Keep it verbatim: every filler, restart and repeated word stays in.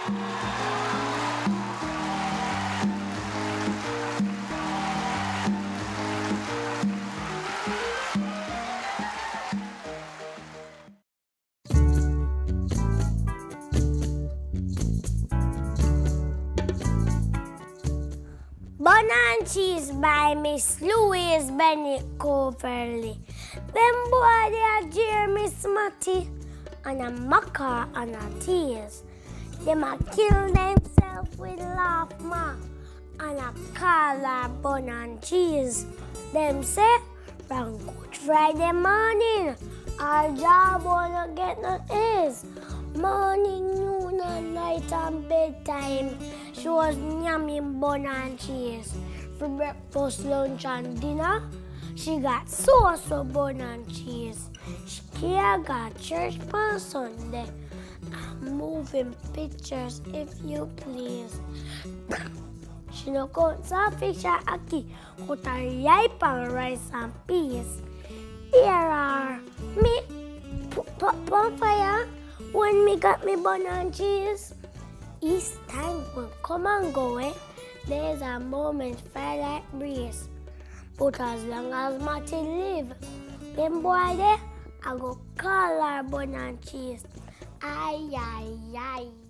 Bun and Cheese by Miss Louise Bennett-Coverley. Them boy they are Jeremy Smatty and a Maca and a Tears. Them a kill themselves with laugh ma and a call her Bun and Cheese. Them say from Good Friday morning our job wanna get no is. Morning, noon and night and bedtime. She was yamming bun and cheese. For breakfast, lunch and dinner, she got so-so bun and cheese. She can't got church on Sunday. I'm moving pictures if you please. She no cut some fish and aki, cut a ripe and rice and peas. Here are me put on fire when me got me bun and cheese. Each time will come and go, eh? There's a moment fire like breeze. But as long as Matty live, them boy there, I go call her bun and cheese. Aye, aye, aye.